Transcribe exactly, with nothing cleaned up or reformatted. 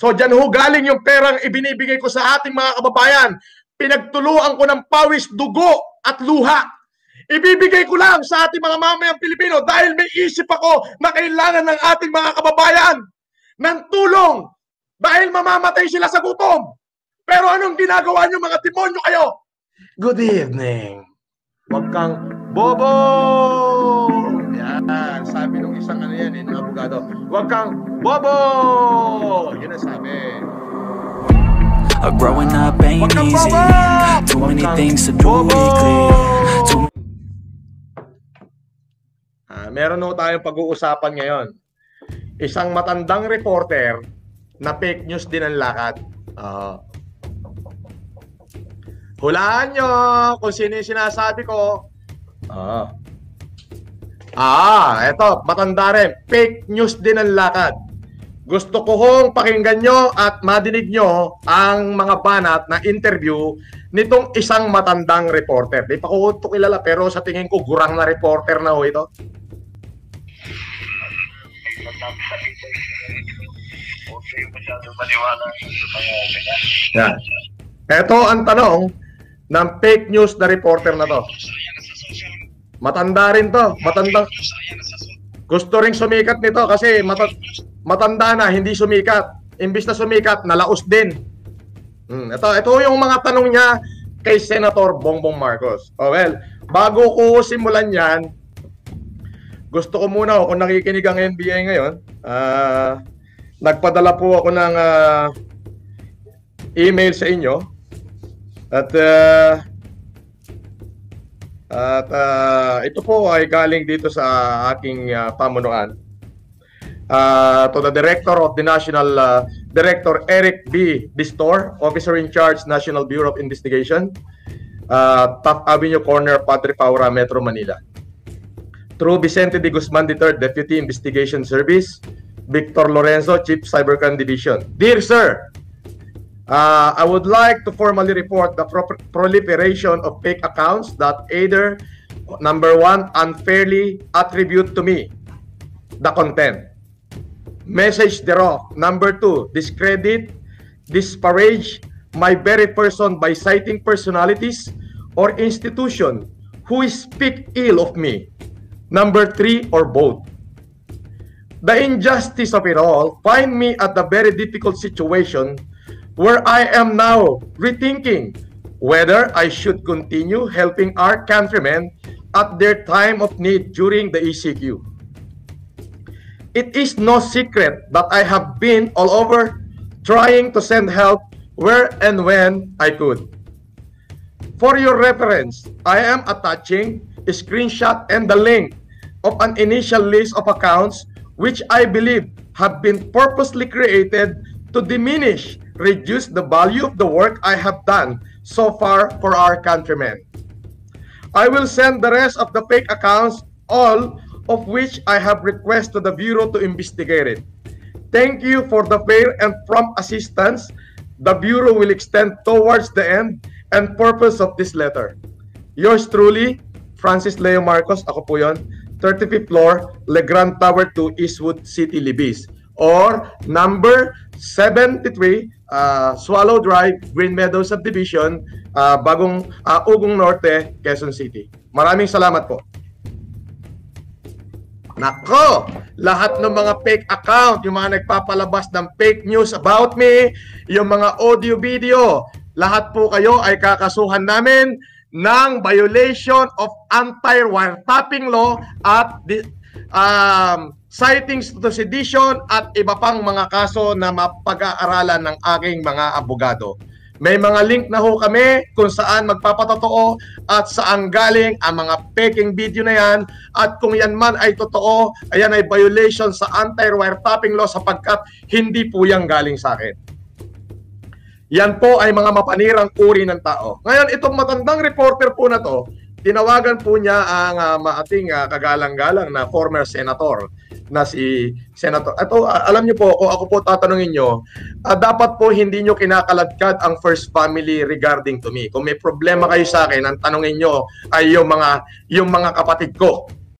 So dyan ho galing yung perang ibinibigay ko sa ating mga kababayan. Pinagtuluan ko ng pawis, dugo at luha. Ibibigay ko lang sa ating mga mamayang Pilipino dahil may isip ako na kailangan ng ating mga kababayan ng tulong dahil mamamatay sila sa gutom. Pero anong ginagawa nyo mga demonyo kayo? Good evening. Huwag kang bobo! Yan, sabi nung isang ano yan, eh, ng abogado. Huwag kang bobo! Yun ang sabi. Growing up ain't easy. Too many things to do weekly. Too Ah, meron ho tayong pag-uusapan ngayon. Isang matandang reporter na fake news din ang lakad. Uh, hulaan nyo kung sino yung sinasabi ko. Ah, ah eto, matanda rin. Fake news din ang lakad. Gusto ko hong pakinggan nyo at madinig nyo ang mga banat na interview nitong isang matandang reporter. Di pa ko ito kilala pero sa tingin ko gurang na reporter na ho ito. Yan. Ito ang tanong ng fake news na reporter na to. Matanda rin to. Matanda. Gusto ring sumikat nito kasi mat matanda na, hindi sumikat. Imbis na sumikat, nalaos din. Hmm. Ito, ito yung mga tanong niya kay Senator Bongbong Marcos. Oh, well, bago ko simulan yan, gusto ko muna, kung nakikinig ang N B I ngayon, uh, nagpadala po ako ng uh, email sa inyo at uh, at uh, ito po ay galing dito sa aking uh, pamunuan uh, to the Director of the National uh, Director Eric B. Distor, Officer in Charge, National Bureau of Investigation, uh, Taft Avenue Corner, Padre Paura, Metro Manila. Through Vicente de Guzman the third, Deputy Investigation Service, Victor Lorenzo, Chief Cybercrime Division. Dear Sir, uh, I would like to formally report the pro proliferation of fake accounts that either, number one, unfairly attribute to me the content, message thereof, number two, discredit, disparage my very person by citing personalities or institution who speak ill of me, number three, or both. The injustice of it all find me at a very difficult situation where I am now rethinking whether I should continue helping our countrymen at their time of need during the E C Q. It is no secret that I have been all over trying to send help where and when I could. For your reference, I am attaching a screenshot and the link of an initial list of accounts which I believe have been purposely created to diminish, reduce the value of the work I have done so far for our countrymen. I will send the rest of the fake accounts, all of which I have requested the Bureau to investigate it. Thank you for the fair and prompt assistance the Bureau will extend towards the end and purpose of this letter. Yours truly, Francis Leo Marcos, ako po yun, thirty-fifth floor, Legrand Tower two, Eastwood City, Libis. Or number seventy-three, uh, Swallow Drive, Green Meadows Subdivision, uh, Bagong uh, Ugong Norte, Quezon City. Maraming salamat po. Nako, lahat ng mga fake account, yung mga nagpapalabas ng fake news about me, yung mga audio video, lahat po kayo ay kakasuhan namin ng violation of anti-wiretapping law at the, um, citings to sedition at iba pang mga kaso na mapag-aaralan ng aking mga abogado. May mga link na ho kami kung saan magpapatotoo at saan galing ang mga faking video na yan, at kung yan man ay totoo, ayan ay violation sa anti-wiretapping law sapagkat hindi po yan galing sa akin. Yan po ay mga mapanirang uri ng tao. Ngayon, itong matandang reporter po na to, tinawagan po niya ang uh, maating uh, kagalang-galang na former senator na si Senator. Ito, uh, alam niyo po, kung ako po tatanungin niyo, uh, dapat po hindi niyo kinakaladkad ang first family regarding to me. Kung may problema kayo sa akin, ang tanungin niyo ay yung mga, yung mga kapatid ko.